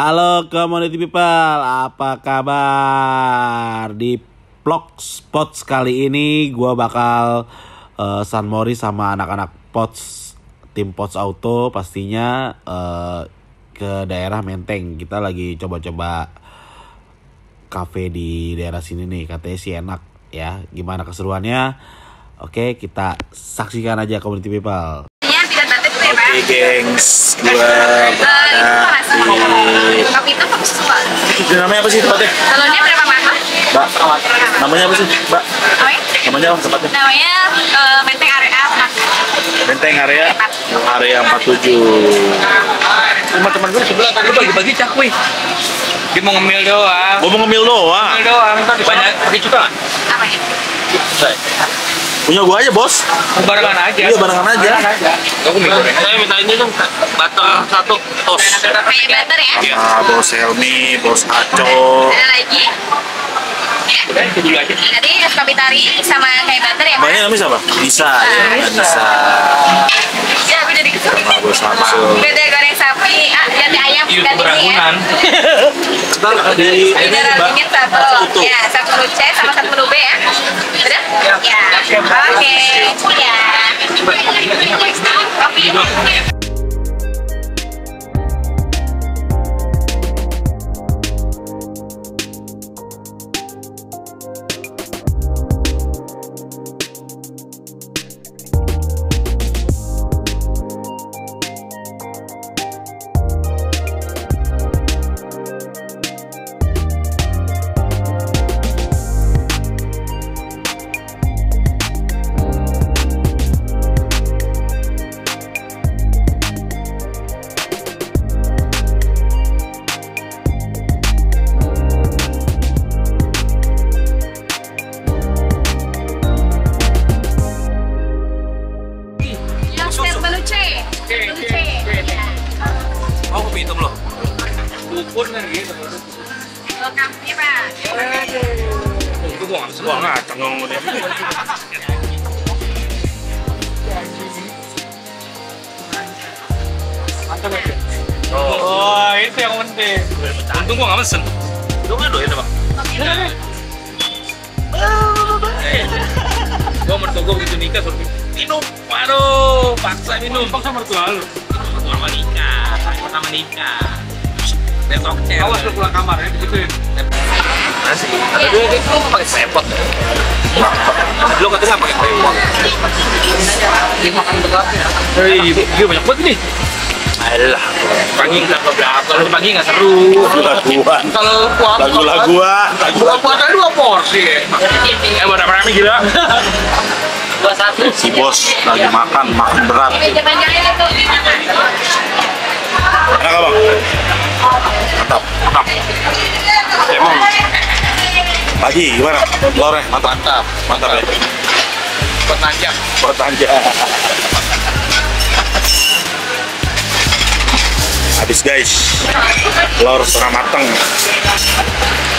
Halo community people, apa kabar? Di vlog Pots kali ini gue bakal San Mori sama anak-anak Pots, tim Pots Auto pastinya ke daerah Menteng. Kita lagi coba-coba cafe di daerah sini nih, katanya sih enak ya. Gimana keseruannya? Oke, kita saksikan aja community people. Oke gengs, gua kopi itu fokus semua. namanya apa sih tempatnya? Telurnya berapa matang? Mbak, namanya apa sih Mbak? Namanya apa tempatnya? Namanya Menteng Area 4. Menteng area 47. Teman-teman gue sebelah kan lu bagi-bagi cakwe. Dia mau ngemil doang. Gua mau ngemil doang. Ngemil doang. Banyak pakai juga. Apanya? Punya gua aja bos. Barengan aja. Iya barengan aja. Aku mikir. Saya minta ini dong. Batal satu tos. Kayak butter ya? Nah, bos Helmi, bos Aco. Ada lagi? Ya? Itu dulu aja. Tadi es kopi tari sama kayak butter ya, Pak? Mbaknya namanya siapa? Bisa. Ya, bisa. Ya, aku jadi kesel. Sama bos Samsul. Beda goreng sapi, ganti ayam, Iya, ganti mie ya. beragunan. Ntar di ini Mineral Mbak. dingin satu. Utuh. Ya, satu luce sama satu menu B ya. Udah? Ya. Oke. Ya. Kopi. Oh, kopi hitam loh. Dukun kan gitu. Lengkapnya, Pak. Itu gua nggak semua ngacang ngomong deh. Oh, itu yang penting. Untung gua nggak mesen. Lu nggak doyan apa? Gua mertua gua begitu nikah suruh minum. Waduh, paksa minum. Paksa mertua lu. Pertama nikah, pertama nikah. Awas lu pulang kamar ya, begituin. Nasi, ada dulu itu pakai sepot. Lu katanya pakai sepot. Dimakan beratnya. Iya banyak banget ini. Alah, pagi nggak keberapa, kalau pagi nggak seru. Lagu-laguan. Kalau puasa, Lagu-laguan. buka puasa 2 porsi. Berapa nih gila? 21. Si bos lagi makan berat. Jangan-jangan itu. Enak abang? Mantap. Emang pagi gimana? Telurnya mantap. Mantap ya. Buat nanjak. Buat anja. Habis guys. Telur setengah mateng.